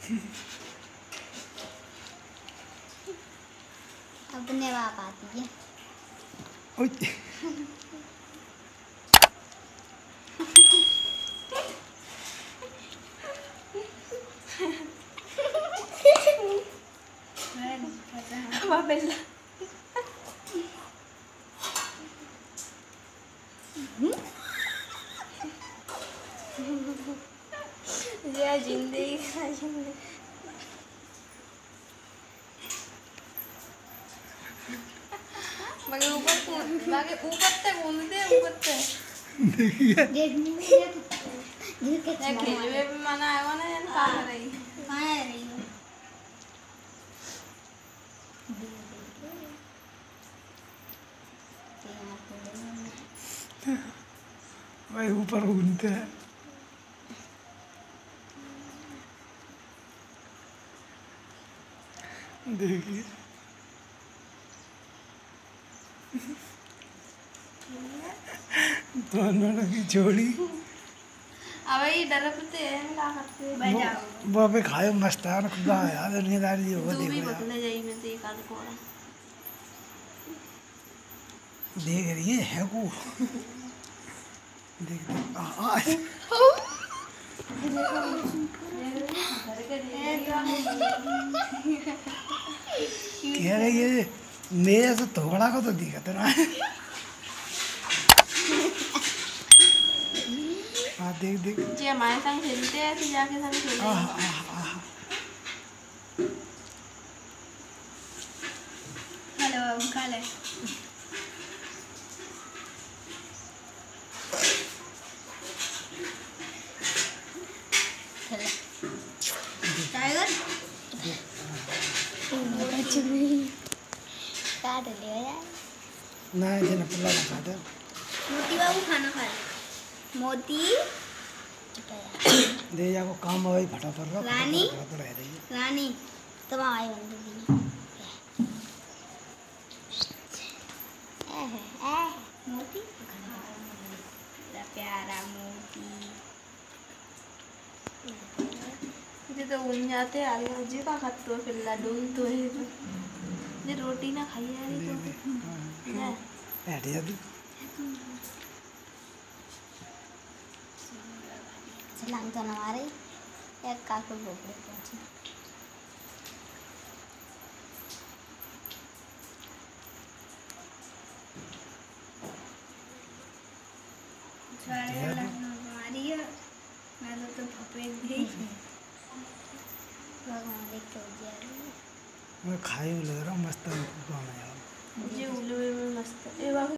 अपने बाप आती है। जिंदगी मगर ऊपर से घूमते देखिए खेलवे भी मना आएगा ना यार कहाँ रही हो भाई ऊपर घूमते हैं। देखिए दोनों की जोड़ी अबे डरते हैं क्या करते हैं बैठ जाओ वो पे खाए मस्त है ना खुदा यार नींद आ रही है वो तू भी देखो बदले जाई में से एक आध कोड़ा देख रही है को देख कह रही है मेरे से थोड़ा को तो दिखत ना। हाँ देख देख जी हमारे संग खेलते हैं तो जाके संग खेलते हैं। हेलो खा ले टाइगर काट लिया यार ना जन पल्ला बता दे मोती बाबू खाना खा ले मोती दे जाको काम भाई फटाफट रख रानी पड़ा है रानी तब आई बंद दी मोती प्यारा मोती इधर तो उन जाते आलू जी का खाते हो फिर लाडू तो है ये रोटी ना खाई यार तो बैठ जा तू चलान तो हमारे एक काकू बोले पहुंचे हमारी है मैं तो भपेट दी भगवान देख के हो गया मैं खाई लग रहा मस्त गाना यार मुझे उल्लू में मस्त है